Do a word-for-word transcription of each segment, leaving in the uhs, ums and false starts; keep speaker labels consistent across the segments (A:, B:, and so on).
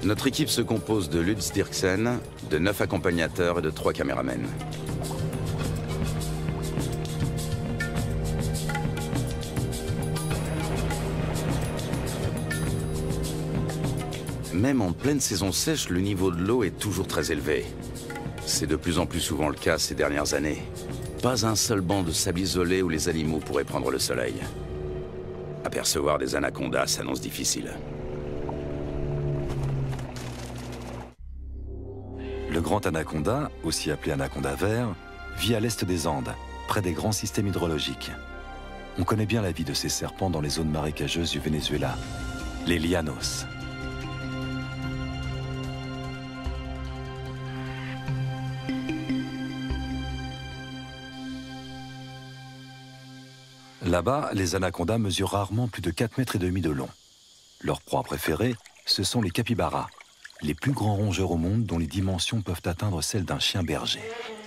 A: Notre équipe se compose de Lutz Dirksen, de neuf accompagnateurs et de trois caméramens. Même en pleine saison sèche, le niveau de l'eau est toujours très élevé. C'est de plus en plus souvent le cas ces dernières années. Pas un seul banc de sable isolé où les animaux pourraient prendre le soleil. Apercevoir des anacondas s'annonce difficile.
B: Le grand anaconda, aussi appelé anaconda vert, vit à l'est des Andes, près des grands systèmes hydrologiques. On connaît bien la vie de ces serpents dans les zones marécageuses du Venezuela, les llanos. Là-bas, les anacondas mesurent rarement plus de quatre mètres et demi de long. Leur proie préférée, ce sont les capybaras, les plus grands rongeurs au monde dont les dimensions peuvent atteindre celles d'un chien berger.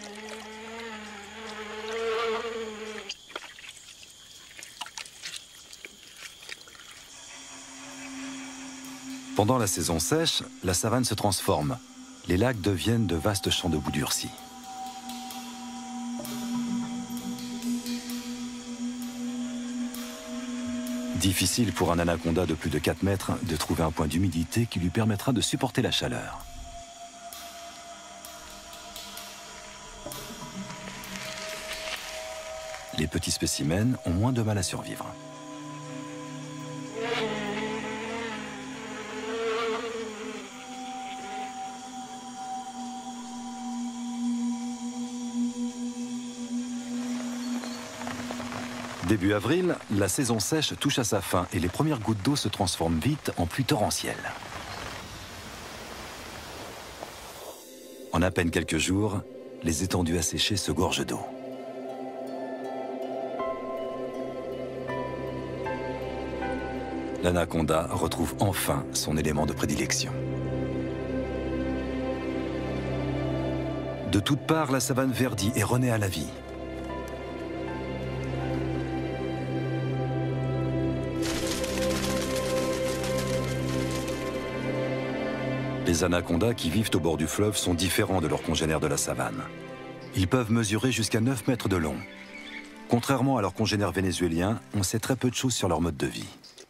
B: Pendant la saison sèche, la savane se transforme. Les lacs deviennent de vastes champs de boue durcie. Difficile pour un anaconda de plus de quatre mètres de trouver un point d'humidité qui lui permettra de supporter la chaleur. Les petits spécimens ont moins de mal à survivre. Début avril, la saison sèche touche à sa fin et les premières gouttes d'eau se transforment vite en pluie torrentielle. En à peine quelques jours, les étendues asséchées se gorgent d'eau. L'anaconda retrouve enfin son élément de prédilection. De toutes parts, la savane verdit et renaît à la vie. Les anacondas qui vivent au bord du fleuve sont différents de leurs congénères de la savane. Ils peuvent mesurer jusqu'à neuf mètres de long. Contrairement à leurs congénères vénézuéliens, on sait très peu de choses sur leur mode de vie.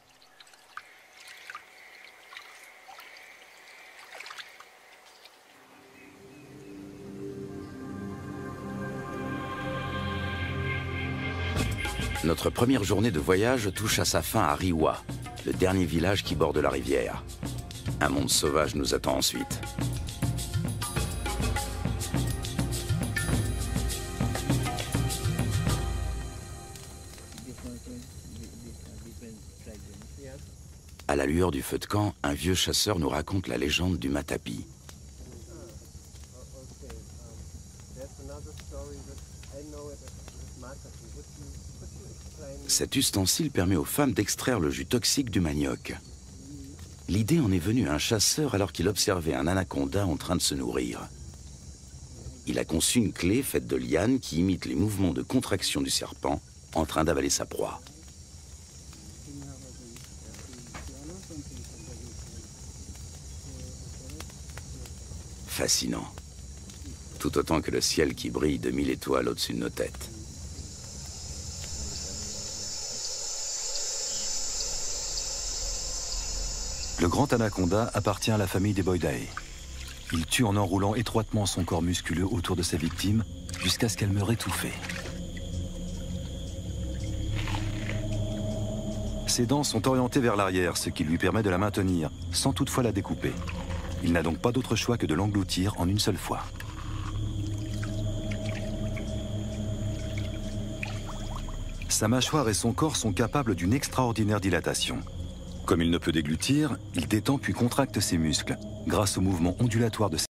A: Notre première journée de voyage touche à sa fin à Riwa, le dernier village qui borde la rivière. Un monde sauvage nous attend ensuite. À la lueur du feu de camp, un vieux chasseur nous raconte la légende du matapi. Cet ustensile permet aux femmes d'extraire le jus toxique du manioc. L'idée en est venue à un chasseur alors qu'il observait un anaconda en train de se nourrir. Il a conçu une clé faite de lianes qui imite les mouvements de contraction du serpent en train d'avaler sa proie. Fascinant. Tout autant que le ciel qui brille de mille étoiles au-dessus de nos têtes.
B: Le grand anaconda appartient à la famille des Boidae. Il tue en enroulant étroitement son corps musculeux autour de sa victime jusqu'à ce qu'elle meure étouffée. Ses dents sont orientées vers l'arrière, ce qui lui permet de la maintenir, sans toutefois la découper. Il n'a donc pas d'autre choix que de l'engloutir en une seule fois. Sa mâchoire et son corps sont capables d'une extraordinaire dilatation. Comme il ne peut déglutir, il détend puis contracte ses muscles, grâce au mouvement ondulatoire de ses